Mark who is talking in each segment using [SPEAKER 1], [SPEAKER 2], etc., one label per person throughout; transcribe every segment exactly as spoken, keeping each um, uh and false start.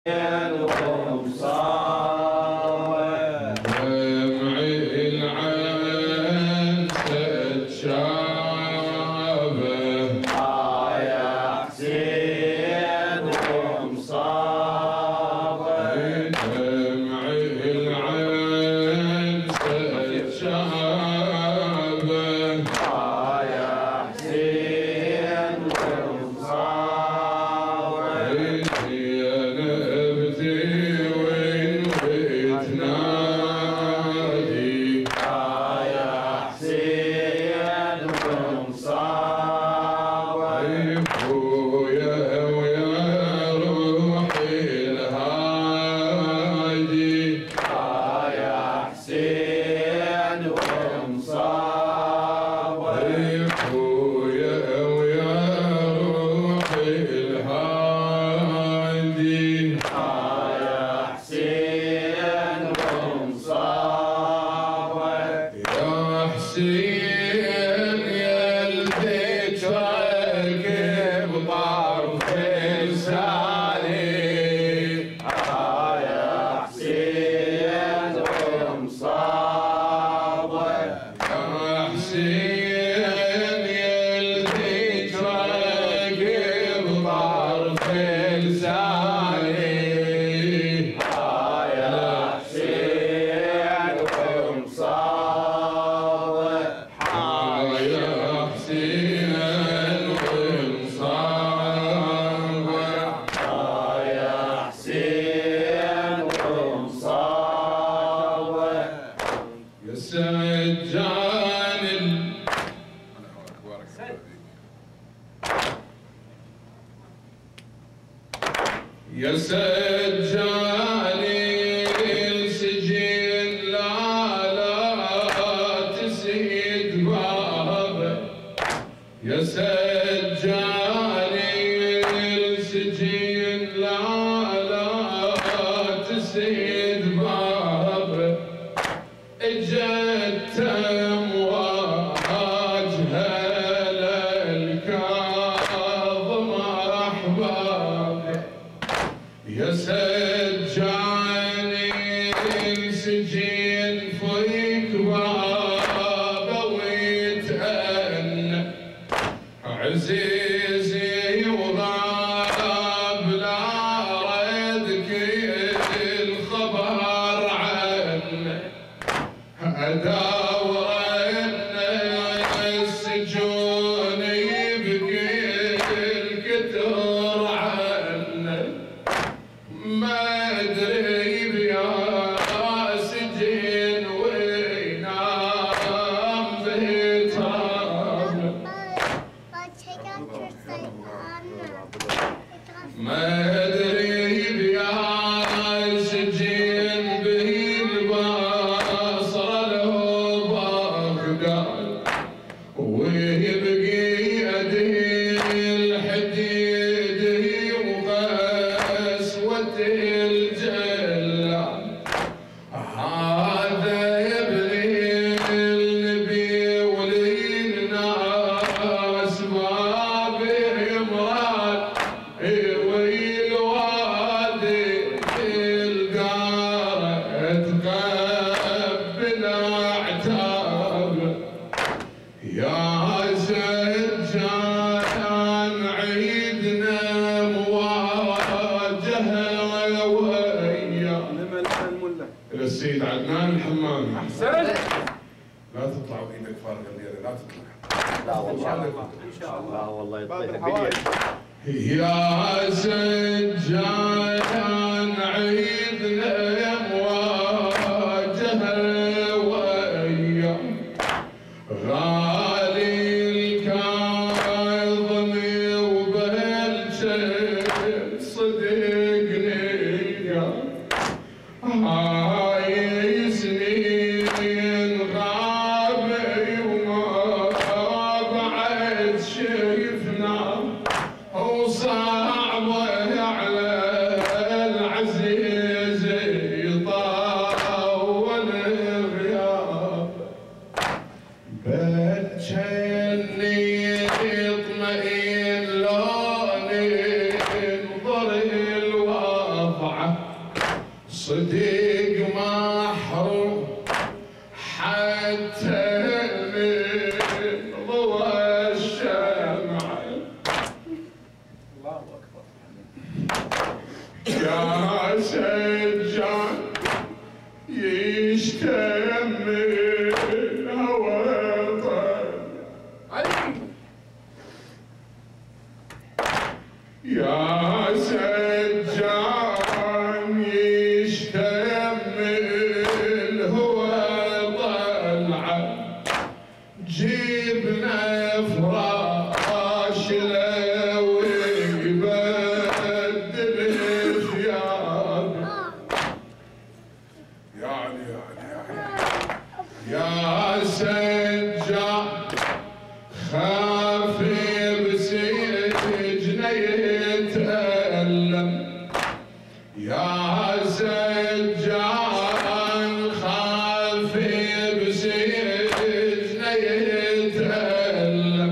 [SPEAKER 1] يا سجاني السجين لا لا تسيد بابه يا سجاني السجين لا لا تسيد بابه اجت امواجها للكاظم احبابه يا سجاني السجين فيك بابه ويتأنى عزيزي وغاب لا ردك الخبر عنه اداور السجون يبكي الكتر عنه ما ادري بيا سجين وينام بيتراب ما ادري بيا سجين بالبصره له بغداد ويبقي ادي الحديد وقسوه الجلال هذا يبني النبي وللناس باب امران والوادي القاره تقبل اعتاب يا سجان عيدنا مواجهه ويا السيد عدنان الحمامي.
[SPEAKER 2] احسن.
[SPEAKER 1] لا تطلع بايدك فارغه الليله لا تطلع.
[SPEAKER 3] لا والله ان شاء الله والله يطلع
[SPEAKER 1] يا سجان عيدنا مواجهه ويا غالي الكاظم وبهالشيء صدقني هاي سنين غابي وما بعد شفنا وصعبة على العزيز يطول الغياب بجني يطمئن لوني انظر الوضع يا سجان يشتمل هو طلعه جبنا فراش لو يبدل ثياب يعني يعني يعني يا سجان خافي بسجنه يتألم يا سجان خافي بسجنه يتألم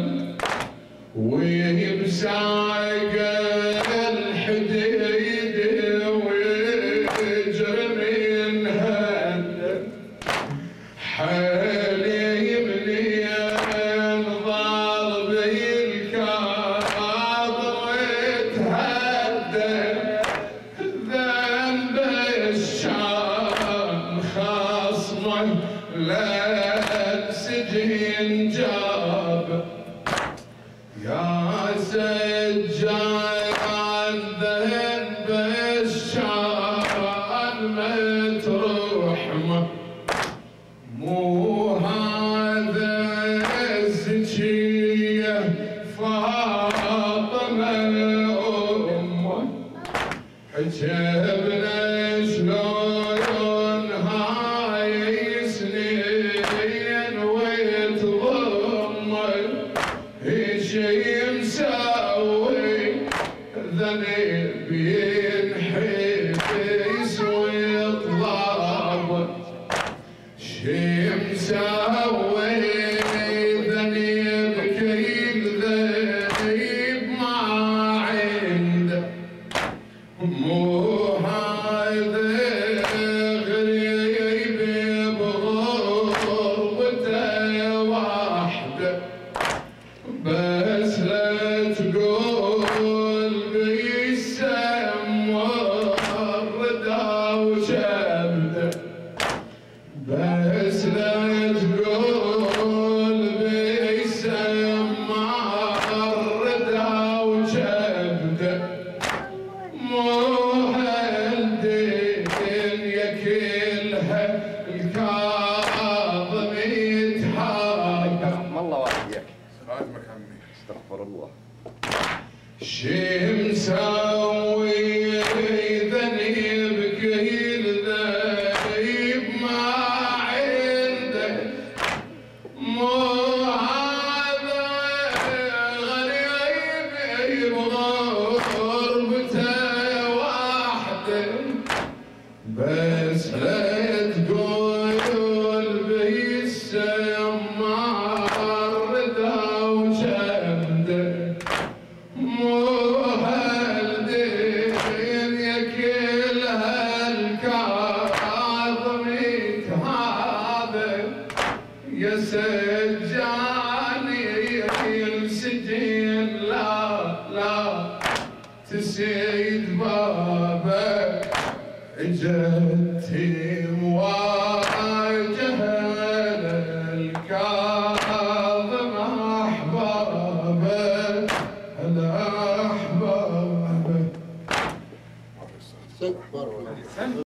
[SPEAKER 1] ويمساق الحديد ويجري من هدم حالي منين ضرب الكاظم وتهدم ذنب الشام خصمه لا سجن جاب يا سجان ذنب الشام مترحمه مو هذا الزكية فاطمة أمه حجبنا شلون هاي سنين ويتضمه شي مسوي ذنب ينحبس ويطلب شي مسوي ذنب كل ذنب ما عنده مو هذا غريب بغربته وحده بس لا تقول بيسم ورده وشبده بس لا تقول بيسم ورده وشبده مو هالدنيا كلها الكاظم يتحاكم
[SPEAKER 3] والله واحد ياك
[SPEAKER 1] خادمك عمي
[SPEAKER 3] استغفر الله
[SPEAKER 1] شي مسوي ذنب كل ذنب ما عنده مو هذا غريب بغربته وحده بس لا تقول بيسم مرده وشبده مو هالدنيا كلها الكاظم يتهابه يا سجاني السجن لا لا تسيد بابك اجتي مواجهه للكاظم احبابه الاحباب